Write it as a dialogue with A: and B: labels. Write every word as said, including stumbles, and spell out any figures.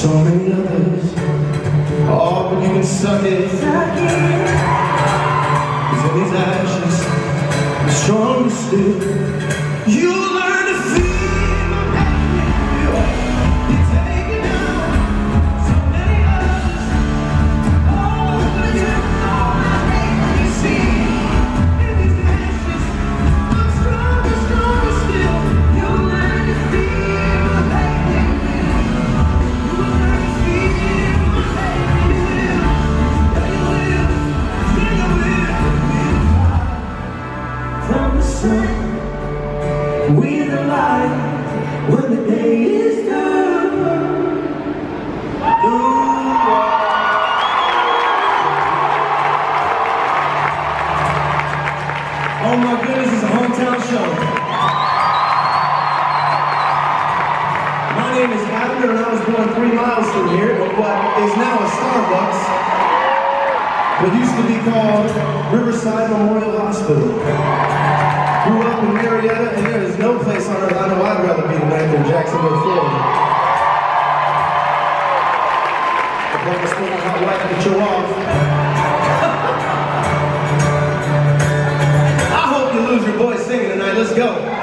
A: so many others. Oh, but you can suck it. Suck it. 'Cause in these ashes, I'm stronger still. You'll learn to feel my pain. You take it down. So many others. Oh, but you know my name when you see. In these ashes, I'm stronger, stronger still. You'll learn to feel my pain. You'll learn to feel my pain. You will. Yeah, you will. Yeah, you will. From the sun, with the light, when the day is done. Ooh. Oh my goodness, it's a hometown show. My name is Adam, and I was born three miles from here at what is now a Starbucks, but used to be called Riverside Memorial Hospital. Grew up in Marietta, and there is no place on earth I know I'd rather be tonight than Jacksonville, Florida. I promise my hot wife to show off. I hope you lose your voice singing tonight. Let's go.